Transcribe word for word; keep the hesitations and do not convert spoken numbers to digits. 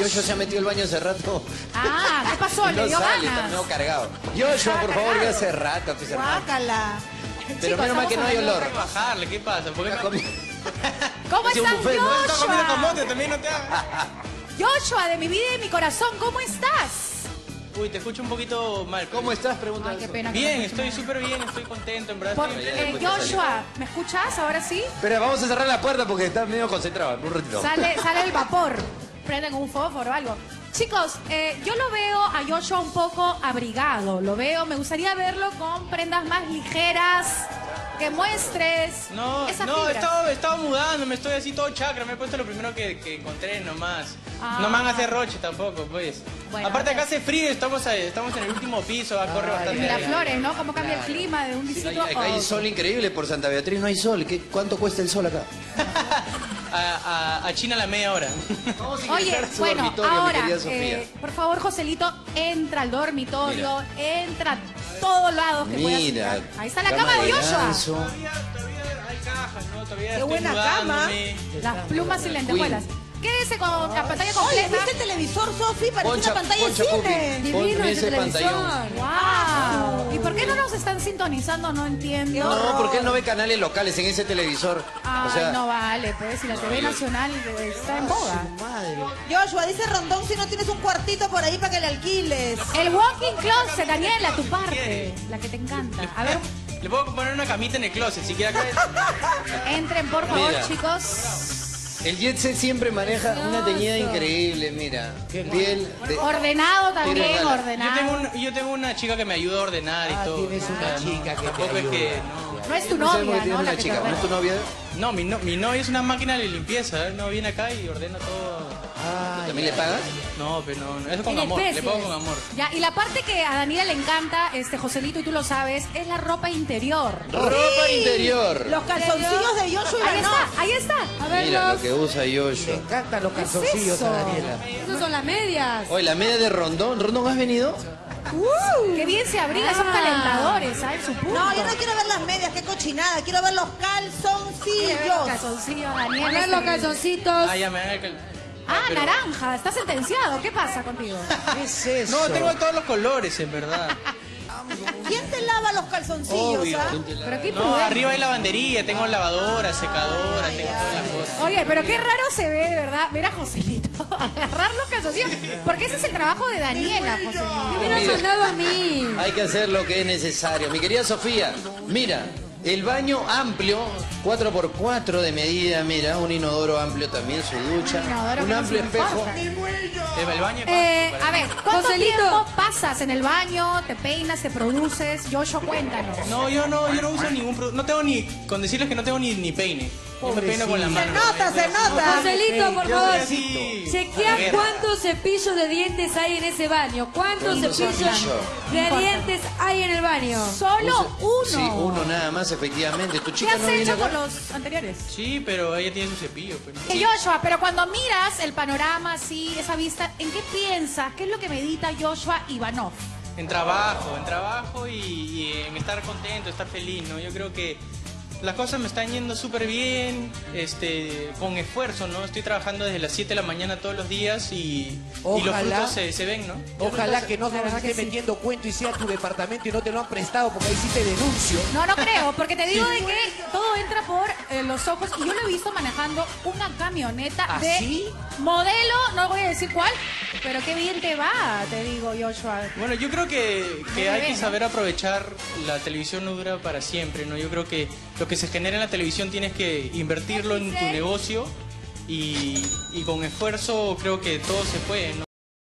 Yoyo se ha metido al baño hace rato. Ah, ¿qué pasó? ¿Le No dio sale, ganas? está medio cargado. Yoyo, por favor, que hace rato. Hace rato. Guácala. Pero Chicos, menos mal que no hay estamos olor. Hay que bajarle, ¿qué pasa? ¿Por qué Está no? comi- ¿Cómo Hacía un están, buffet, ¿no? Está comiendo Joshua? camote, también no te hagas. Joshua, de mi vida y de mi corazón, ¿cómo estás? Uy, te escucho un poquito mal. ¿Cómo estás? Pregunta. Ay, qué pena. que Bien, no me estoy escuchen. súper bien, estoy contento, en verdad. Por- estoy- ya eh, después te Joshua, ¿me escuchas ahora sí? Espera, vamos a cerrar la puerta porque está medio concentrado. Un ratito. Sale, sale el vapor. Prenden un fósforo o algo. Chicos, eh, yo lo veo a Joshua un poco abrigado. Lo veo, me gustaría verlo con prendas más ligeras, que muestres No, esa no, he fibra. estado, he estado mudando, me estoy así todo chakra, me he puesto lo primero que, que encontré nomás. Ah. No me van a hacer roche tampoco, pues. Bueno, Aparte acá gracias. hace frío, estamos, ahí- estamos en el último piso, va a correr bastante. Miraflores, ¿no? Cómo cambia Claro. el clima de un Sí, distrito acá a hay otro. sol increíble por Santa Beatriz, no hay sol. ¿Qué, ¿Cuánto cuesta el sol acá? A, a, a China a la media hora. Vamos a Oye, ingresar a su bueno, dormitorio, mi ahora, querida Sofía. eh, por favor, Joselito, entra al dormitorio, entra a todos lados que puedas Mira, entrar. Ahí está la cama de Joshua. ganso. Todavía, todavía hay cajas, ¿no? Todavía Qué estoy buena mudándome. Las plumas y lentejuelas. Quédese con la pantalla Oye, completa. ¿viste el televisor, Sofi? Parece Poncha, una pantalla de poncha, cine. Pupi. Divino Ponme ese ese pantallón. televisor. ¡Wow! ¿Y por qué no nos están sintonizando? No entiendo. No, porque él no ve canales locales en ese televisor. Ay, o sea, no vale, pues si la T V nacional eh, está en boga. Joshua, dice Rondón si no tienes un cuartito por ahí para que le alquiles. El walking closet, Daniela, tu parte, la que te encanta. A ver, Le puedo poner una camita en el closet, si quiere acá. entren por favor, Mira. chicos. el Jet Set siempre maneja una teñida increíble, mira. Piel de... Ordenado también, Tiene gala. Yo ordenado. tengo, un- yo tengo una chica que me ayuda a ordenar y Ah, todo. tienes una O sea, no, chica que te tampoco es que no. No es tu No sabemos que novia, tienes ¿no? una La que chica, te ¿no es tu ordena. novia? No, mi, no, mi novia es una máquina de limpieza, ¿eh? No viene acá y ordena todo. ¿También le pagas? No, pero no, no, eso con En amor, le especies. pongo con amor. Ya, y la parte que a Daniela le encanta, este Joselito, y tú lo sabes, es la ropa interior. Ropa interior. Los calzoncillos de Joshua y Ahí Ivanov. está, ahí está. A ver, Mira lo los- que usa Le Yoyo. encantan los ¿Qué es calzoncillos eso? a Daniela. Esas son las medias. Oye, la media de Rondón. ¿Rondón has venido? Qué bien se abriga, esos calentadores, ¿sabes? Su punto. No, yo no quiero ver las medias, qué cochinada. Quiero ver los calzoncillos. Calzoncillos, Daniela. A ver los calzoncitos. Ah, ya me dan el cal- Ah, pero- naranja, está sentenciado. ¿Qué pasa contigo? ¿Qué es eso? No, tengo todos los colores, en verdad. ¿Quién te lava los calzoncillos? Obvio. ah? Pero qué No, prudente. arriba hay lavandería, tengo lavadora, secadora, tengo todas las cosas. Oye, pero qué raro se ve, de verdad. Ver a Joselito agarrar los calzoncillos. Porque ese es el trabajo de Daniela, Joselito. Me hubieran Mira. mandado a mí. Hay que hacer lo que es necesario. Mi querida Sofía, mira, el baño amplio, cuatro por cuatro de medida, mira, un inodoro amplio también, su ducha, Un inodoro un que no amplio se espejo. importa. Eh, El baño Eh, a ver, ¿cuánto Joselito. tiempo pasas en el baño? ¿Te peinas, te produces? Joshua, cuéntanos. No, yo no, yo no uso ningún producto. No tengo ni, con decirles que no tengo ni, ni peine. Yo me peino con la Pobrecito. mano. Se nota, se nota. Joselito, por Yo soy favor. así. Chequea a guerra. cuántos cepillos de dientes hay en ese baño. ¿Cuántos ¿Cuántos cepillos cepillos? de dientes hay en el baño? Solo uno. Sí, uno nada más, efectivamente. ¿Tu ¿Qué chica has no viene hecho acá? con los anteriores? Sí, pero ella tiene su cepillo. Pues. Eh, Joshua, pero cuando miras el panorama así, esa vista, ¿en qué piensas? ¿Qué es lo que medita Joshua Ivanov? En trabajo, en trabajo y, y en estar contento, estar feliz, ¿no? Yo creo que las cosas me están yendo súper bien, este, con esfuerzo, ¿no? Estoy trabajando desde las siete de la mañana todos los días y, y los Ojalá. frutos se, se ven, ¿no? Ojalá que no se nos verdad que esté sí. metiendo cuento y sea tu departamento y no te lo han prestado porque ahí sí te denuncio. No, no creo, porque te digo de que todo entra por eh, los ojos y yo lo he visto manejando una camioneta ¿Ah, de sí? modelo, no voy a decir cuál, pero qué bien te va, te digo, Joshua. Bueno, yo creo que, que Muy hay bien, que ¿no? saber aprovechar, la televisión no dura para siempre, ¿no? Yo creo que lo que se genera en la televisión tienes que invertirlo en tu negocio y, y con esfuerzo creo que todo se puede, ¿no?